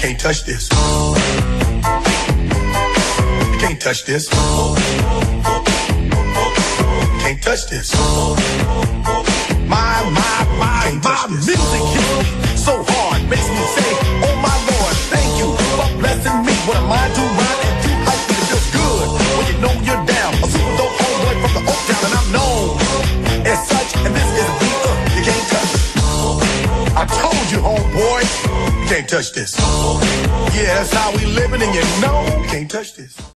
can't touch this. You can't touch this. Can't touch this. My music hits me so hard, makes me say, oh my Lord, thank you for blessing me. What am I to ride and you like me? It feels good when you know you're down. A super dope homeboy from the Oak Town, and I'm known as such. And this is a beat you can't touch. I told you, homeboy, you can't touch this. Yeah, that's how we living, and you know you can't touch this.